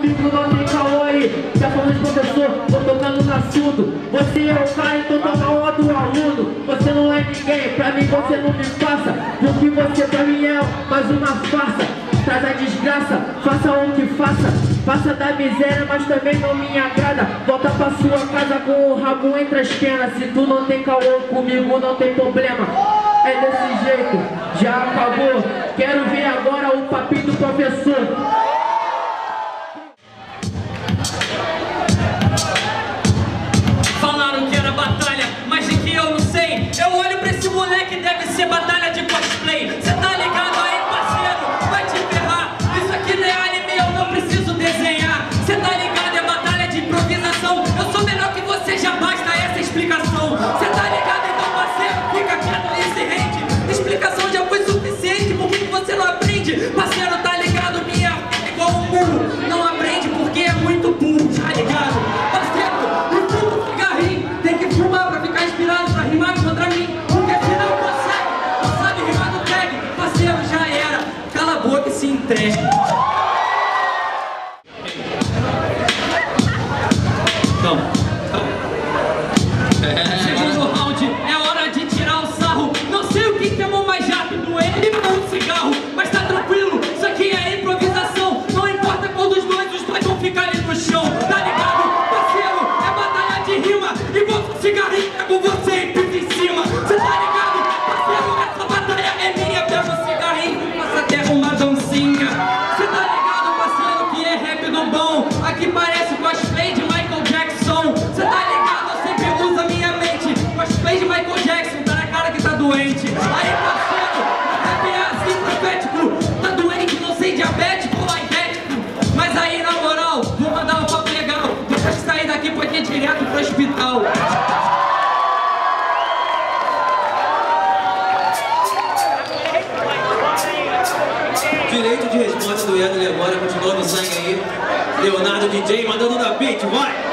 comigo não tem caô aí. Já falou de professor, tô tocando no assunto. Você é o cara, então toma uma do aluno. Você não é ninguém, pra mim você não me passa. Porque você pra mim é mais uma farsa. Traz a desgraça, faça o que faça. Passa da miséria, mas também não me agrada. Volta pra sua casa com o rabo entre as pernas. Se tu não tem caô comigo, não tem problema. É desse jeito, já acabou. Quero ver agora o papinho do professor. Falaram que era batalha, mas de que eu não sei. Eu olho pra esse moleque, deve ser batalha de cosplay. Cê tá ligado aí, parceiro? Vai te ferrar. Isso aqui não é anime, eu não preciso desenhar. Cê tá ligado, é batalha de improvisação. Eu sou melhor que você, já basta essa explicação. Cê tá ligado, então parceiro, fica quieto e se rende. Explicação já foi suficiente, por que você não aprende? Parceiro, tá ligado, minha é igual um burro. Não aprende porque é muito burro, tá ligado? Parceiro, o puto cigarrinho tem que fumar pra ficar inspirado pra rimar contra mim. Porque se não consegue, não sabe rimar no tag. Parceiro, já era, cala a boca e se entregue. Segundo round, é hora de tirar o sarro. Não sei o que queimou mais rápido, ele ou um cigarro. Mas tá tranquilo, isso aqui é improvisação. Não importa qual dos dois, os dois vão ficar ali no chão. Tá ligado, parceiro? É batalha de rima. E bota um cigarrinho, pego você e pica em cima. Cê tá ligado, parceiro? Essa batalha é minha. Pega o cigarrinho, faça até uma dancinha. Cê tá ligado, parceiro, que é rap do bom. Aqui parece cosplay de Michael Jackson. Cê tá ligado, eu sempre uso a minha mente. Cosplay de Michael Jackson, tá na cara que tá doente. Aí, parceiro, rap é assim profético. Tá doente, não sei, diabético ou diabético. Mas aí, na moral, vou mandar um papo legal. Depois que sair daqui, pode ir direto pro hospital. Direito de resposta do Edno Lemora, continuando o sangue aí. Leonardo DJ mandando na beat, vai!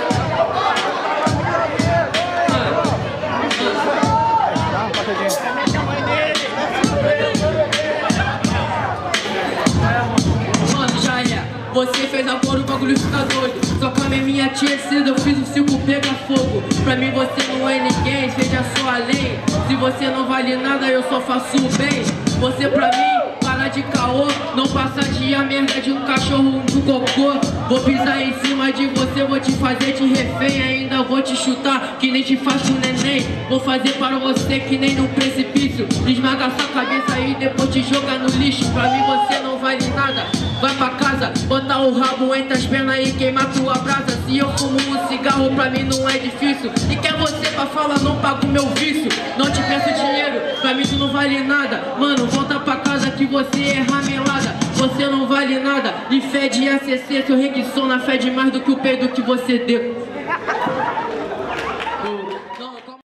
Mano, já é. Você fez agora o bagulho fica doido. Só que a minha tia cedo, eu fiz o circo pegar fogo. Pra mim você não é ninguém, seja só a lei. Se você não vale nada, eu só faço o bem. Você pra mim, para de caô. Não passa de a merda de um cachorro do cocô. Vou pisar em cima de você, vou te fazer de refém. Ainda vou te chutar, que nem te faço neném. Vou fazer para você que nem no precipício. Esmaga sua cabeça e depois te joga no lixo. Pra mim você não vale nada. Vai pra casa, botar o rabo entre as pernas e queimar tua brasa. Se eu fumo um cigarro, pra mim não é difícil. E quer você pra falar, não pago meu vício. Não te peço dinheiro, pra mim tu não vale nada. Mano, volta pra casa que você é ramelada. Você não vale nada, e fede ACC, seu requissona fede mais do que o peido que você deu.